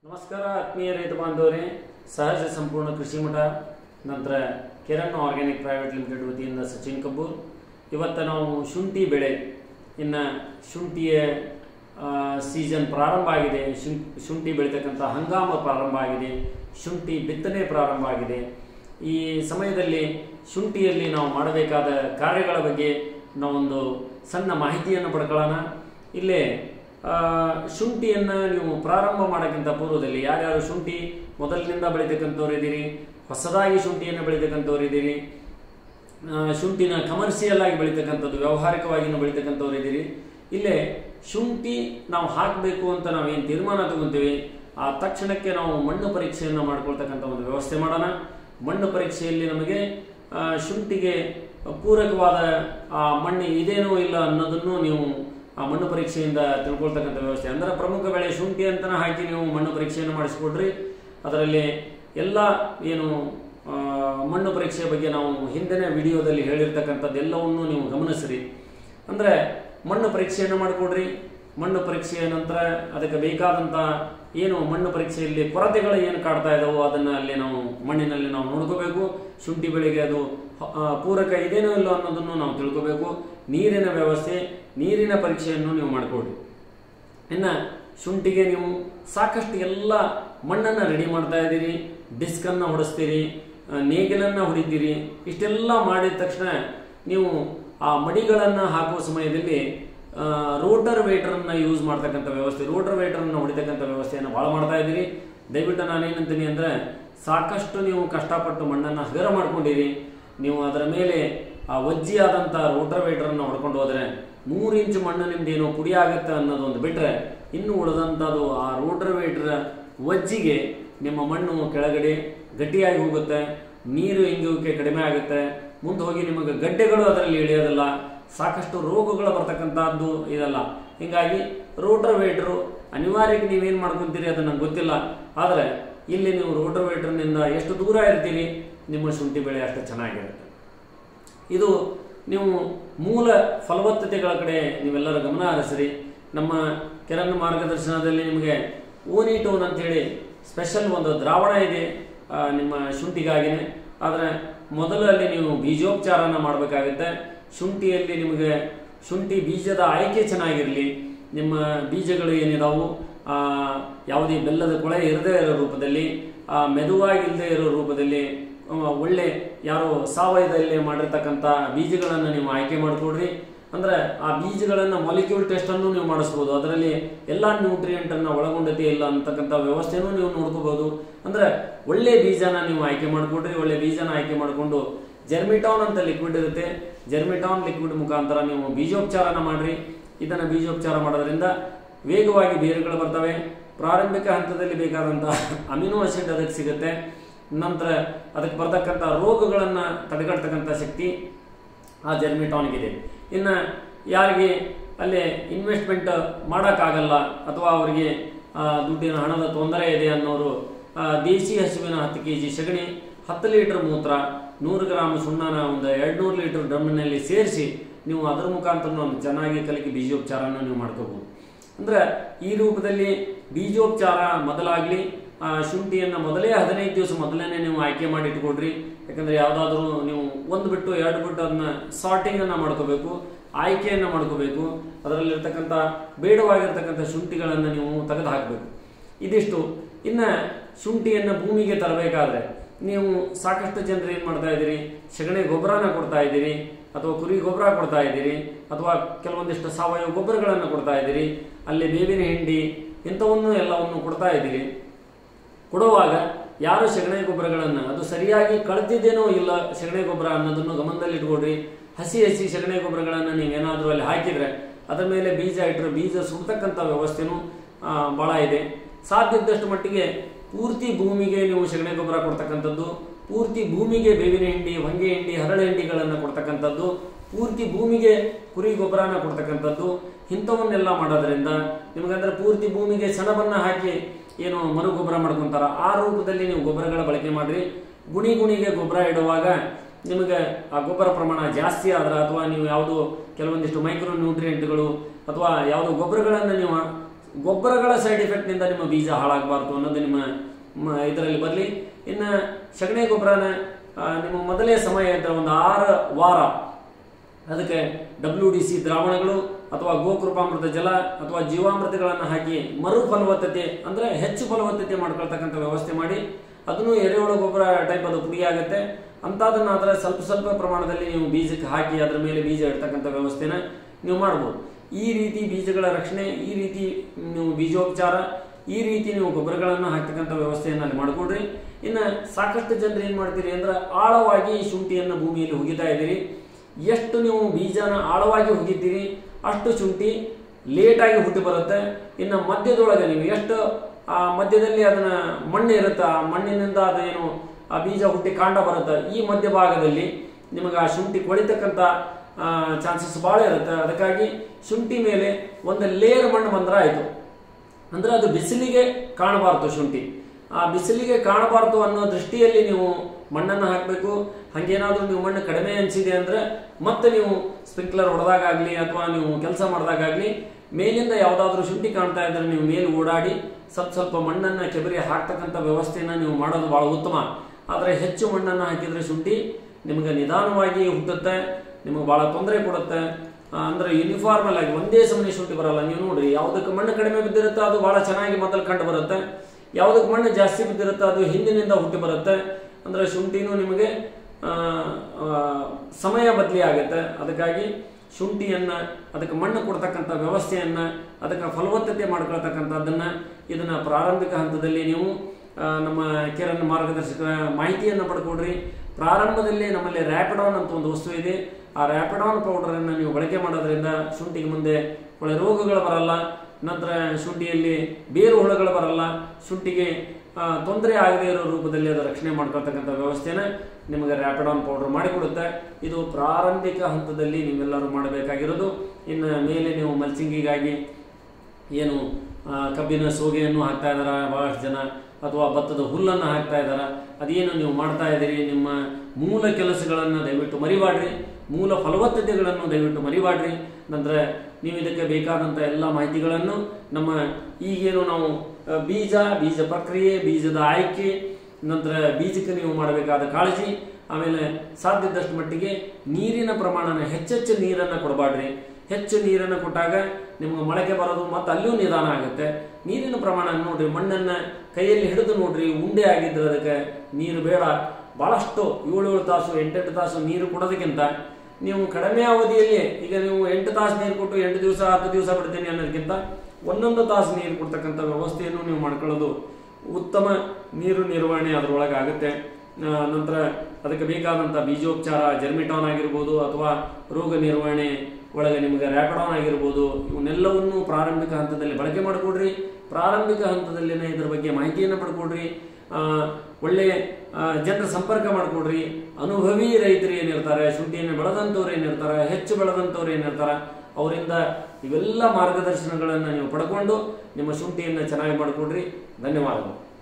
ನಮಸ್ಕಾರ ಆತ್ಮೀಯ ರೈತ ಬಾಂಧವರೇ, ಸಹಜ ಸಂಪೂರ್ಣ ಕೃಷಿ ಮಠ ನಂತರ ಕಿರಣ್ ಆರ್ಗ್ಯಾನಿಕ್ ಪ್ರೈವೇಟ್ ಲಿಮಿಟೆಡ್ ವತಿಯಿಂದ ಸಚಿನ್ ಕಬ್ಬೂರ್. ಇವತ್ತು ನಾವು ಶುಂಠಿ ಬೆಳೆ ಇನ್ನು ಶುಂಠಿಯ ಸೀಸನ್ ಪ್ರಾರಂಭ ಆಗಿದೆ. ಶುಂಠಿ ಬೆಳೀತಕ್ಕಂಥ ಹಂಗಾಮ ಪ್ರಾರಂಭ ಆಗಿದೆ. ಶುಂಠಿ ಬಿತ್ತನೆ ಪ್ರಾರಂಭ ಆಗಿದೆ. ಈ ಸಮಯದಲ್ಲಿ ಶುಂಠಿಯಲ್ಲಿ ನಾವು ಮಾಡಬೇಕಾದ ಕಾರ್ಯಗಳ ಬಗ್ಗೆ ನಾವೊಂದು ಸಣ್ಣ ಮಾಹಿತಿಯನ್ನು ಪಡ್ಕೊಳ್ಳೋಣ. ಇಲ್ಲೇ ಶುಂಠಿಯನ್ನು ನೀವು ಪ್ರಾರಂಭ ಮಾಡೋಕ್ಕಿಂತ ಪೂರ್ವದಲ್ಲಿ ಯಾರ್ಯಾರು ಶುಂಠಿ ಮೊದಲಿನಿಂದ ಬೆಳೀತಕ್ಕಂಥವ್ರು ಇದ್ದೀರಿ, ಹೊಸದಾಗಿ ಶುಂಠಿಯನ್ನು ಬೆಳೀತಕ್ಕಂಥವ್ರು ಇದ್ದೀರಿ, ಶುಂಠಿನ ಕಮರ್ಷಿಯಲ್ ಆಗಿ ಬೆಳೀತಕ್ಕಂಥದ್ದು ವ್ಯಾವಹಾರಿಕವಾಗಿ ಬೆಳೀತಕ್ಕಂಥವ್ರು ಇದ್ದೀರಿ, ಇಲ್ಲೇ ಶುಂಠಿ ನಾವು ಹಾಕಬೇಕು ಅಂತ ನಾವೇನು ತೀರ್ಮಾನ ತಗೊಂತೀವಿ ಆ ತಕ್ಷಣಕ್ಕೆ ನಾವು ಮಣ್ಣು ಪರೀಕ್ಷೆಯನ್ನು ಮಾಡ್ಕೊಳ್ತಕ್ಕಂಥ ಒಂದು ವ್ಯವಸ್ಥೆ ಮಾಡೋಣ. ಮಣ್ಣು ಪರೀಕ್ಷೆಯಲ್ಲಿ ನಮಗೆ ಶುಂಠಿಗೆ ಪೂರಕವಾದ ಆ ಮಣ್ಣು ಇದೇನೋ ಇಲ್ಲ ಅನ್ನೋದನ್ನು ನೀವು ಆ ಮಣ್ಣು ಪರೀಕ್ಷೆಯಿಂದ ತಿಳ್ಕೊಳ್ತಕ್ಕಂಥ ವ್ಯವಸ್ಥೆ. ಅಂದರೆ ಪ್ರಮುಖ ಬೆಳೆ ಶುಂಠಿ ಅಂತಲೇ ಹಾಕಿ ನೀವು ಮಣ್ಣು ಪರೀಕ್ಷೆಯನ್ನು ಮಾಡಿಸ್ಕೊಡ್ರಿ. ಅದರಲ್ಲಿ ಎಲ್ಲ ಏನು ಮಣ್ಣು ಪರೀಕ್ಷೆಯ ಬಗ್ಗೆ ನಾವು ಹಿಂದಿನ ವಿಡಿಯೋದಲ್ಲಿ ಹೇಳಿರ್ತಕ್ಕಂಥದ್ದು ಎಲ್ಲವನ್ನೂ ನೀವು ಗಮನಿಸ್ರಿ. ಅಂದರೆ ಮಣ್ಣು ಪರೀಕ್ಷೆಯನ್ನು ಮಾಡಿಕೊಡ್ರಿ. ಮಣ್ಣು ಪರೀಕ್ಷೆಯ ನಂತರ ಅದಕ್ಕೆ ಬೇಕಾದಂಥ ಏನು ಮಣ್ಣು ಪರೀಕ್ಷೆಯಲ್ಲಿ ಕೊರತೆಗಳು ಏನು ಕಾಡ್ತಾ ಇದ್ದಾವೋ ಅದನ್ನು ಅಲ್ಲಿ ನಾವು ಮಣ್ಣಿನಲ್ಲಿ ನಾವು ನೋಡ್ಕೋಬೇಕು. ಶುಂಠಿ ಬೆಳೆಗೆ ಅದು ಪೂರಕ ಇದೇನೋ ಇಲ್ಲೋ ಅನ್ನೋದನ್ನು ನಾವು ತಿಳ್ಕೋಬೇಕು. ನೀರಿನ ವ್ಯವಸ್ಥೆ, ನೀರಿನ ಪರೀಕ್ಷೆಯನ್ನು ನೀವು ಮಾಡಿಕೊಡ್ರಿ. ಇನ್ನು ಶುಂಠಿಗೆ ನೀವು ಸಾಕಷ್ಟು ಎಲ್ಲ ಮಣ್ಣನ್ನು ರೆಡಿ ಮಾಡ್ತಾ ಇದ್ದೀರಿ, ಡಿಸ್ಕನ್ನು ಹೊಡಿಸ್ತೀರಿ, ನೇಗಿಲನ್ನು ಹೊಡಿತೀರಿ. ಇಷ್ಟೆಲ್ಲ ಮಾಡಿದ ತಕ್ಷಣ ನೀವು ಆ ಮಡಿಗಳನ್ನು ಹಾಕುವ ಸಮಯದಲ್ಲಿ ರೋಟರ್ ವೇಟರನ್ನು ಯೂಸ್ ಮಾಡ್ತಕ್ಕಂಥ ವ್ಯವಸ್ಥೆ, ರೋಟರ್ ವೇಟರನ್ನು ಹೊಡಿತಕ್ಕಂಥ ವ್ಯವಸ್ಥೆಯನ್ನು ಭಾಳ ಮಾಡ್ತಾ ಇದ್ದೀರಿ. ದಯವಿಟ್ಟು ನಾನೇನಂತೀನಿ ಅಂದರೆ ಸಾಕಷ್ಟು ನೀವು ಕಷ್ಟಪಟ್ಟು ಮಣ್ಣನ್ನು ಹಗರ ಮಾಡ್ಕೊಂಡಿರಿ. ನೀವು ಅದರ ಮೇಲೆ ಆ ವಜ್ಜಿಯಾದಂಥ ರೋಟರ್ ವೇಟರನ್ನು ಹೊಡ್ಕೊಂಡು ಹೋದರೆ 3 ಇಂಚು ಮಣ್ಣು ನಿಮ್ದೇನೋ ಪುಡಿ ಆಗುತ್ತೆ ಅನ್ನೋದೊಂದು ಬಿಟ್ಟರೆ ಇನ್ನು ಉಳಿದಂಥದ್ದು ಆ ರೋಟರ್ ವೇಟರ್ ವಜ್ಜಿಗೆ ನಿಮ್ಮ ಮಣ್ಣು ಕೆಳಗಡೆ ಗಟ್ಟಿಯಾಗಿ ಹೋಗುತ್ತೆ, ನೀರು ಇಂಗುವಿಕೆ ಕಡಿಮೆ ಆಗುತ್ತೆ, ಮುಂದೆ ಹೋಗಿ ನಿಮಗೆ ಗಡ್ಡೆಗಳು ಅದರಲ್ಲಿ ಇಳಿಯೋದಿಲ್ಲ, ಸಾಕಷ್ಟು ರೋಗಗಳು ಬರ್ತಕ್ಕಂಥದ್ದು ಇದಲ್ಲ. ಹೀಗಾಗಿ ರೋಟರ್ ವೇಟರು ಅನಿವಾರ್ಯಕ್ಕೆ ನೀವೇನು ಮಾಡ್ಕೊತೀರಿ ಅದು ನಂಗೆ ಗೊತ್ತಿಲ್ಲ. ಆದರೆ ಇಲ್ಲಿ ನೀವು ರೋಟರ್ ವೇಟರ್ನಿಂದ ಎಷ್ಟು ದೂರ ಇರ್ತೀರಿ ನಿಮ್ಮ ಶುಂಠಿ ಬೆಳೆ ಅಷ್ಟು ಚೆನ್ನಾಗಿರುತ್ತೆ. ಇದು ನೀವು ಮೂಲ ಫಲವತ್ತತೆಗಳ ಕಡೆ ನೀವೆಲ್ಲರೂ ಗಮನ ಹರಿಸ್ರಿ. ನಮ್ಮ ಕಿರಣ್ ಮಾರ್ಗದರ್ಶನದಲ್ಲಿ ನಿಮಗೆ ಓನಿಟೋನ್ ಅಂತೇಳಿ ಸ್ಪೆಷಲ್ ಒಂದು ದ್ರಾವಣ ಇದೆ ನಿಮ್ಮ ಶುಂಠಿಗಾಗಿನೇ. ಆದರೆ ಮೊದಲು ಅಲ್ಲಿ ನೀವು ಬೀಜೋಪಚಾರನ ಮಾಡಬೇಕಾಗುತ್ತೆ. ಶುಂಠಿಯಲ್ಲಿ ನಿಮಗೆ ಶುಂಠಿ ಬೀಜದ ಆಯ್ಕೆ ಚೆನ್ನಾಗಿರಲಿ. ನಿಮ್ಮ ಬೀಜಗಳು ಏನಿದಾವು ಯಾವುದೇ ಬೆಲ್ಲದ ಕೊಳೆ ಇರದೇ ಇರೋ ರೂಪದಲ್ಲಿ, ಮೆದುವಾಗಿಲ್ಲದೆ ಇರೋ ರೂಪದಲ್ಲಿ, ಒಳ್ಳೆ ಯಾರೋ ಸಾವಯವದಲ್ಲಿ ಮಾಡಿರ್ತಕ್ಕಂಥ ಬೀಜಗಳನ್ನು ನೀವು ಆಯ್ಕೆ ಮಾಡಿಕೊಡ್ರಿ. ಅಂದರೆ ಆ ಬೀಜಗಳನ್ನು ಮಾಲಿಕ್ಯೂಲ್ ಟೆಸ್ಟನ್ನು ನೀವು ಮಾಡಿಸ್ಬೋದು. ಅದರಲ್ಲಿ ಎಲ್ಲ ನ್ಯೂಟ್ರಿಯೆಂಟನ್ನು ಒಳಗೊಂಡತೆ ಇಲ್ಲ ಅಂತಕ್ಕಂಥ ವ್ಯವಸ್ಥೆನೂ ನೀವು ನೋಡ್ಕೋಬೋದು. ಅಂದರೆ ಒಳ್ಳೆ ಬೀಜನ ನೀವು ಆಯ್ಕೆ ಮಾಡಿಕೊಡ್ರಿ. ಒಳ್ಳೆ ಬೀಜನ ಆಯ್ಕೆ ಮಾಡಿಕೊಂಡು ಜರ್ಮಿಟಾನ್ ಅಂತ ಲಿಕ್ವಿಡ್ ಇರುತ್ತೆ, ಜರ್ಮಿಟಾನ್ ಲಿಕ್ವಿಡ್ ಮುಖಾಂತರ ನೀವು ಬೀಜೋಪಚಾರನ ಮಾಡಿರಿ. ಇದನ್ನು ಬೀಜೋಪಚಾರ ಮಾಡೋದ್ರಿಂದ ವೇಗವಾಗಿ ಬೇರುಗಳು ಬರ್ತವೆ. ಪ್ರಾರಂಭಿಕ ಹಂತದಲ್ಲಿ ಬೇಕಾದಂಥ ಅಮಿನೋ ಆಸಿಡ್ ಅದಕ್ಕೆ ಸಿಗುತ್ತೆ. ನಂತರ ಅದಕ್ಕೆ ಬರ್ತಕ್ಕಂಥ ರೋಗಗಳನ್ನು ತಡೆಗಟ್ಟತಕ್ಕಂಥ ಶಕ್ತಿ ಆ ಜರ್ಮಿಟಾನ್ಗಿದೆ. ಇನ್ನು ಯಾರಿಗೆ ಅಲ್ಲೇ ಇನ್ವೆಸ್ಟ್ಮೆಂಟ್ ಮಾಡೋಕ್ಕಾಗಲ್ಲ ಅಥವಾ ಅವರಿಗೆ ದುಡ್ಡಿನ ಹಣದ ತೊಂದರೆ ಇದೆ ಅನ್ನೋರು ದೇಸಿ ಹಸುವಿನ 10 kg ಸಗಣಿ, 10 ಲೀಟರ್ ಮೂತ್ರ, 100 ಗ್ರಾಮ್ ಸುಣ್ಣನ ಒಂದು 200 ಲೀಟರ್ ಡ್ರಮ್ಮಿನಲ್ಲಿ ಸೇರಿಸಿ ನೀವು ಅದರ ಮುಖಾಂತರ ಒಂದು ಚೆನ್ನಾಗಿ ಕಲಕಿ ಬೀಜೋಪಚಾರನ ನೀವು ಮಾಡ್ಕೋಬಹುದು. ಅಂದರೆ ಈ ರೂಪದಲ್ಲಿ ಬೀಜೋಪಚಾರ ಮೊದಲಾಗಲಿ ಶುಂಠಿಯನ್ನು ಮೊದಲೇ 15 ದಿವಸ ಮೊದಲೇ ನೀವು ಆಯ್ಕೆ ಮಾಡಿ ಇಟ್ಕೊಡ್ರಿ. ಯಾಕಂದರೆ ಯಾವುದಾದ್ರೂ ನೀವು 1 ಬಿಟ್ಟು 2 ಬಿಟ್ಟು ಅದನ್ನ ಸಾರ್ಟಿಂಗನ್ನು ಮಾಡ್ಕೋಬೇಕು, ಆಯ್ಕೆಯನ್ನು ಮಾಡ್ಕೋಬೇಕು. ಅದರಲ್ಲಿರ್ತಕ್ಕಂಥ ಬೇಡವಾಗಿರ್ತಕ್ಕಂಥ ಶುಂಠಿಗಳನ್ನು ನೀವು ತೆಗೆದು ಹಾಕಬೇಕು. ಇದಿಷ್ಟು. ಇನ್ನು ಶುಂಠಿಯನ್ನು ಭೂಮಿಗೆ ತರಬೇಕಾದ್ರೆ ನೀವು ಸಾಕಷ್ಟು ಜನರು ಏನು ಮಾಡ್ತಾ ಇದ್ದೀರಿ, ಸಗಣಿ ಗೊಬ್ಬರನ ಕೊಡ್ತಾ ಇದ್ದೀರಿ, ಅಥವಾ ಕುರಿ ಗೊಬ್ಬರ ಕೊಡ್ತಾ ಇದ್ದೀರಿ, ಅಥವಾ ಕೆಲವೊಂದಿಷ್ಟು ಸಾವಯವ ಗೊಬ್ಬರಗಳನ್ನು ಕೊಡ್ತಾ ಇದ್ದೀರಿ, ಅಲ್ಲಿ ಬೇವಿನ ಹಿಂಡಿ ಇಂಥವನ್ನು ಎಲ್ಲವನ್ನು ಕೊಡ್ತಾ ಇದ್ದೀರಿ. ಕೊಡುವಾಗ ಯಾರು ಸಗಣಿ ಗೊಬ್ಬರಗಳನ್ನು ಅದು ಸರಿಯಾಗಿ ಕಳೆದಿದ್ದೇನೋ ಇಲ್ಲ ಸಗಣಿ ಗೊಬ್ಬರ ಅನ್ನೋದನ್ನು ಗಮನದಲ್ಲಿ ಇಟ್ಕೊಡ್ರಿ. ಹಸಿ ಸಗಣಿ ಗೊಬ್ಬರಗಳನ್ನು ನೀವೇನಾದರೂ ಅಲ್ಲಿ ಹಾಕಿದರೆ ಅದರ ಮೇಲೆ ಬೀಜ ಇಟ್ಟರೆ ಬೀಜ ಸುಡ್ತಕ್ಕಂಥ ವ್ಯವಸ್ಥೆನೂ ಭಾಳ ಇದೆ. ಸಾಧ್ಯ ಇದ್ದಷ್ಟು ಮಟ್ಟಿಗೆ ಪೂರ್ತಿ ಭೂಮಿಗೆ ನೀವು ಸಗಣಿ ಗೊಬ್ಬರ ಕೊಡ್ತಕ್ಕಂಥದ್ದು, ಪೂರ್ತಿ ಭೂಮಿಗೆ ಬೇವಿನ ಹಿಂಡಿ, ಹೊಂಗೆ ಹಿಂಡಿ, ಹರಳೆ ಹಿಂಡಿಗಳನ್ನು ಕೊಡ್ತಕ್ಕಂಥದ್ದು, ಪೂರ್ತಿ ಭೂಮಿಗೆ ಕುರಿ ಗೊಬ್ಬರನ ಕೊಡ್ತಕ್ಕಂಥದ್ದು, ಇಂಥವನ್ನೆಲ್ಲ ಮಾಡೋದ್ರಿಂದ ನಿಮಗಂದ್ರೆ ಪೂರ್ತಿ ಭೂಮಿಗೆ ಸೆಣಬನ್ನು ಹಾಕಿ ಏನು ಮರು ಗೊಬ್ಬರ ಮಾಡ್ಕೊತಾರ ಆ ರೂಪದಲ್ಲಿ ನೀವು ಗೊಬ್ಬರಗಳ ಬಳಕೆ ಮಾಡಿರಿ. ಗುಣಿಗೆ ಗೊಬ್ಬರ ಇಡುವಾಗ ನಿಮಗೆ ಆ ಗೊಬ್ಬರ ಪ್ರಮಾಣ ಜಾಸ್ತಿ ಆದ್ರೆ ಅಥವಾ ನೀವು ಯಾವುದು ಕೆಲವೊಂದಿಷ್ಟು ಮೈಕ್ರೋ ನ್ಯೂಟ್ರಿಯೆಂಟ್ಗಳು ಅಥವಾ ಯಾವುದೋ ಗೊಬ್ಬರಗಳನ್ನು ನೀವು ಗೊಬ್ಬರಗಳ ಸೈಡ್ ಎಫೆಕ್ಟ್ನಿಂದ ನಿಮ್ಮ ಬೀಜ ಹಾಳಾಗಬಾರ್ದು ಅನ್ನೋದು ನಿಮ್ಮ ಇದರಲ್ಲಿ ಬರಲಿ. ಇನ್ನು ಸಗಣಿ ಗೊಬ್ಬರನ ನಿಮ್ಮ ಮೊದಲೇ ಸಮಯ ಇದ್ದರೆ ಒಂದು 6 ವಾರ ಅದಕ್ಕೆ WDC ದ್ರಾವಣಗಳು ಅಥವಾ ಗೋಕೃಪಾಮೃತ ಜಲ ಅಥವಾ ಜೀವಾಮೃತಗಳನ್ನು ಹಾಕಿ ಮರು ಫಲವತ್ತತೆ ಅಂದರೆ ಹೆಚ್ಚು ಫಲವತ್ತತೆ ಮಾಡ್ಕೊಳ್ತಕ್ಕಂಥ ವ್ಯವಸ್ಥೆ ಮಾಡಿ, ಅದನ್ನು ಎರೆಹುಳು ಗೊಬ್ಬರ ಟೈಪ್ ಅದು ಪುಡಿ ಆಗುತ್ತೆ. ಅಂಥದನ್ನಾದರೆ ಸ್ವಲ್ಪ ಪ್ರಮಾಣದಲ್ಲಿ ನೀವು ಬೀಜಕ್ಕೆ ಹಾಕಿ ಅದರ ಮೇಲೆ ಬೀಜ ಇಡ್ತಕ್ಕಂಥ ವ್ಯವಸ್ಥೆನ ನೀವು ಮಾಡ್ಬೋದು. ಈ ರೀತಿ ಬೀಜಗಳ ರಕ್ಷಣೆ, ಈ ರೀತಿ ನೀವು ಬೀಜೋಪಚಾರ, ಈ ರೀತಿ ನೀವು ಗೊಬ್ಬರಗಳನ್ನು ಹಾಕ್ತಕ್ಕಂಥ ವ್ಯವಸ್ಥೆಯನ್ನು ಅಲ್ಲಿ ಮಾಡಿಕೊಡ್ರಿ. ಇನ್ನು ಸಾಕಷ್ಟು ಜನರು ಏನು ಮಾಡ್ತೀರಿ ಅಂದ್ರೆ ಆಳವಾಗಿ ಶುಂಠಿಯನ್ನು ಭೂಮಿಯಲ್ಲಿ ಹುಗಿತಾ ಇದ್ದೀರಿ. ಎಷ್ಟು ನೀವು ಬೀಜನ ಆಳವಾಗಿ ಹುಗಿತೀರಿ ಅಷ್ಟು ಶುಂಠಿ ಲೇಟಾಗಿ ಹುಟ್ಟಿ ಬರುತ್ತೆ. ಇನ್ನು ಮಧ್ಯದೊಳಗೆ ನೀವು ಎಷ್ಟು ಆ ಮಧ್ಯದಲ್ಲಿ ಅದನ್ನ ಮಣ್ಣು ಇರುತ್ತೆ, ಆ ಮಣ್ಣಿನಿಂದ ಅದೇನು ಆ ಬೀಜ ಹುಟ್ಟಿ ಕಾಂಡ ಬರುತ್ತೆ, ಈ ಮಧ್ಯಭಾಗದಲ್ಲಿ ನಿಮಗೆ ಆ ಶುಂಠಿ ಕೊಳಿತಕ್ಕಂಥ ಚಾನ್ಸಸ್ ಭಾಳ ಇರುತ್ತೆ. ಅದಕ್ಕಾಗಿ ಶುಂಠಿ ಮೇಲೆ ಒಂದು ಲೇಯರ್ ಮಣ್ಣು ಬಂದ್ರೆ ಆಯಿತು. ಅಂದ್ರೆ ಅದು ಬಿಸಿಲಿಗೆ ಕಾಣಬಾರ್ದು ಶುಂಠಿ. ಆ ಬಿಸಿಲಿಗೆ ಕಾಣಬಾರ್ದು ಅನ್ನೋ ದೃಷ್ಟಿಯಲ್ಲಿ ನೀವು ಮಣ್ಣನ್ನು ಹಾಕಬೇಕು. ಹಾಗೇನಾದ್ರೂ ನೀವು ಮಣ್ಣು ಕಡಿಮೆ ಅನಿಸಿದೆ ಅಂದ್ರೆ ಮತ್ತೆ ನೀವು ಸ್ಪ್ರಿಂಕ್ಲರ್ ಹೊಡೆದಾಗಲಿ ಅಥವಾ ನೀವು ಕೆಲಸ ಮಾಡಿದಾಗಲಿ ಮೇಲಿಂದ ಯಾವುದಾದ್ರೂ ಶುಂಠಿ ಕಾಣ್ತಾ ಇದ್ರೆ ನೀವು ಮೇಲೆ ಓಡಾಡಿ ಸ್ವಲ್ಪ ಮಣ್ಣನ್ನು ಕೆಬರಿ ಹಾಕ್ತಕ್ಕಂಥ ವ್ಯವಸ್ಥೆಯನ್ನು ನೀವು ಮಾಡೋದು ಭಾಳ ಉತ್ತಮ. ಆದರೆ ಹೆಚ್ಚು ಮಣ್ಣನ್ನು ಹಾಕಿದರೆ ಶುಂಠಿ ನಿಮಗೆ ನಿಧಾನವಾಗಿ ಹುಟ್ಟುತ್ತೆ, ನಿಮಗೆ ಭಾಳ ತೊಂದರೆ ಕೊಡುತ್ತೆ. ಅಂದ್ರೆ ಯೂನಿಫಾರ್ಮಲ್ ಆಗಿ ಒಂದೇ ಸಮನೆ ಶುಂಠಿ ಬರಲ್ಲ. ನೀವು ನೋಡ್ರಿ, ಯಾವುದಕ್ಕೆ ಮಣ್ಣು ಕಡಿಮೆ ಬಿದ್ದಿರುತ್ತೆ ಅದು ಭಾಳ ಚೆನ್ನಾಗಿ ಮೊದಲು ಕಂಡು ಬರುತ್ತೆ, ಯಾವುದಕ್ಕೆ ಮಣ್ಣು ಜಾಸ್ತಿ ಬಿದ್ದಿರುತ್ತೆ ಅದು ಹಿಂದಿನಿಂದ ಹುಟ್ಟಿ ಬರುತ್ತೆ. ಅಂದ್ರೆ ಶುಂಠಿನೂ ನಿಮಗೆ ಸಮಯ ಬದಲಿ ಆಗುತ್ತೆ. ಅದಕ್ಕಾಗಿ ಶುಂಠಿಯನ್ನು ಅದಕ್ಕೆ ಮಣ್ಣು ಕೊಡ್ತಕ್ಕಂಥ ವ್ಯವಸ್ಥೆಯನ್ನು ಅದಕ್ಕೆ ಫಲವತ್ತತೆ ಮಾಡ್ಕೊಳ್ತಕ್ಕಂಥದ್ದನ್ನು ಇದನ್ನು ಪ್ರಾರಂಭಿಕ ಹಂತದಲ್ಲಿ ನೀವು ನಮ್ಮ ಕಿರಣ್ ಮಾರ್ಗದರ್ಶಕರ ಮಾಹಿತಿಯನ್ನು ಪಡ್ಕೊಡ್ರಿ. ಪ್ರಾರಂಭದಲ್ಲಿ ನಮ್ಮಲ್ಲಿ ರ್ಯಾಪಿಡಾನ್ ಅಂತ ಒಂದು ವಸ್ತು ಇದೆ. ಆ ರ್ಯಾಪಿಡಾನ್ ಪೌಡರನ್ನು ನೀವು ಬಳಕೆ ಮಾಡೋದ್ರಿಂದ ಶುಂಠಿಗೆ ಮುಂದೆ ಒಳ್ಳೆ ರೋಗಗಳು ಬರಲ್ಲ. ನಂತರ ಶುಂಠಿಯಲ್ಲಿ ಬೇರು ಹುಳುಗಳು ಬರಲ್ಲ. ಶುಂಠಿಗೆ ತೊಂದರೆ ಆಗದೇ ಇರೋ ರೂಪದಲ್ಲಿ ಅದು ರಕ್ಷಣೆ ಮಾಡ್ಕೊಳ್ತಕ್ಕಂಥ ವ್ಯವಸ್ಥೆನ ನಿಮಗೆ ರ್ಯಾಪಿಡಾನ್ ಪೌಡರ್ ಮಾಡಿಕೊಡುತ್ತೆ. ಇದು ಪ್ರಾರಂಭಿಕ ಹಂತದಲ್ಲಿ ನೀವೆಲ್ಲರೂ ಮಾಡಬೇಕಾಗಿರೋದು. ಇನ್ನು ಮೇಲೆ ನೀವು ಮಲ್ಚಿಂಗಿಗಾಗಿ ಏನು ಕಬ್ಬಿನ ಸೋಗೆಯನ್ನು ಹಾಕ್ತಾ ಇದ್ದಾರ ಬಹಳಷ್ಟು ಜನ, ಅಥವಾ ಭತ್ತದ ಹುಲ್ಲನ್ನು ಹಾಕ್ತಾ ಇದ್ದಾರೆ. ಅದೇನು ನೀವು ಮಾಡ್ತಾ ಇದ್ದೀರಿ, ನಿಮ್ಮ ಮೂಲ ಕೆಲಸಗಳನ್ನು ದಯವಿಟ್ಟು ಮರಿಬಾಡ್ರಿ, ಮೂಲ ಫಲವತ್ತತೆಗಳನ್ನು ದಯವಿಟ್ಟು ಮರಿಬಾಡ್ರಿ. ನಂತರ ನೀವು ಇದಕ್ಕೆ ಬೇಕಾದಂಥ ಎಲ್ಲ ಮಾಹಿತಿಗಳನ್ನು ನಮ್ಮ ಈಗೇನು ನಾವು ಬೀಜ ಪ್ರಕ್ರಿಯೆ, ಬೀಜದ ಆಯ್ಕೆ, ನಂತರ ಬೀಜಕ್ಕೆ ನೀವು ಮಾಡಬೇಕಾದ ಕಾಳಜಿ, ಆಮೇಲೆ ಸಾಧ್ಯದಷ್ಟು ಮಟ್ಟಿಗೆ ನೀರಿನ ಪ್ರಮಾಣನ ಹೆಚ್ಚೆಚ್ಚು ನೀರನ್ನು ಕೊಡಬಾಡ್ರಿ. ಹೆಚ್ಚು ನೀರನ್ನು ಕೊಟ್ಟಾಗ ನಿಮ್ಗೆ ಮೊಳಕೆ ಬರೋದು ಮತ್ತು ಅಲ್ಲಿಯೂ ನಿಧಾನ ಆಗುತ್ತೆ. ನೀರಿನ ಪ್ರಮಾಣ ನೋಡ್ರಿ, ಮಣ್ಣನ್ನು ಕೈಯಲ್ಲಿ ಹಿಡಿದು ನೋಡ್ರಿ, ಉಂಡೆ ಆಗಿದ್ರೆ ಅದಕ್ಕೆ ನೀರು ಬೇಡ. ಭಾಳಷ್ಟು 7 ತಾಸು 8 ತಾಸು ನೀರು ಕೊಡೋದಕ್ಕಿಂತ ನೀವು ಕಡಿಮೆ ಅವಧಿಯಲ್ಲಿ, ಈಗ ನೀವು 8 ತಾಸು ನೀರು ಕೊಟ್ಟು 8 ದಿವಸ 10 ದಿವಸ ಬಿಡ್ತೀನಿ ಅನ್ನೋದಕ್ಕಿಂತ 1 ತಾಸು ನೀರು ಕೊಡ್ತಕ್ಕಂಥ ವ್ಯವಸ್ಥೆಯನ್ನು ನೀವು ಮಾಡ್ಕೊಳ್ಳೋದು ಉತ್ತಮ ನೀರು ನಿರ್ವಹಣೆ ಅದರೊಳಗೆ ಆಗುತ್ತೆ. ನಂತರ ಅದಕ್ಕೆ ಬೇಕಾದಂಥ ಬೀಜೋಪಚಾರ, ಜರ್ಮಿಟಾನ್ ಆಗಿರ್ಬೋದು ಅಥವಾ ರೋಗ ನಿರ್ವಹಣೆ ಒಳಗೆ ನಿಮಗೆ ರ್ಯಾಪಿಡಾನ್ ಆಗಿರ್ಬೋದು, ಇವನ್ನೆಲ್ಲವನ್ನೂ ಪ್ರಾರಂಭಿಕ ಹಂತದಲ್ಲಿ ಬಳಕೆ ಮಾಡಿಕೊಡ್ರಿ. ಪ್ರಾರಂಭಿಕ ಹಂತದಲ್ಲಿನೇ ಇದರ ಬಗ್ಗೆ ಮಾಹಿತಿಯನ್ನು ಪಡ್ಕೊಡ್ರಿ. ಒಳ್ಳೆ ಜನರ ಸಂಪರ್ಕ ಮಾಡಿಕೊಡ್ರಿ. ಅನುಭವಿ ರೈತರು ಏನಿರ್ತಾರೆ, ಶುಂಠಿಯನ್ನು ಬೆಳೆದಂಥವ್ರು ಏನಿರ್ತಾರೆ, ಹೆಚ್ಚು ಬೆಳೆದಂಥವ್ರು ಏನಿರ್ತಾರೆ, ಅವರಿಂದ ಇವೆಲ್ಲ ಮಾರ್ಗದರ್ಶನಗಳನ್ನು ನೀವು ಪಡ್ಕೊಂಡು ನಿಮ್ಮ ಶುಂಠಿಯನ್ನು ಚೆನ್ನಾಗಿ ಮಾಡಿಕೊಡ್ರಿ. ಧನ್ಯವಾದಗಳು.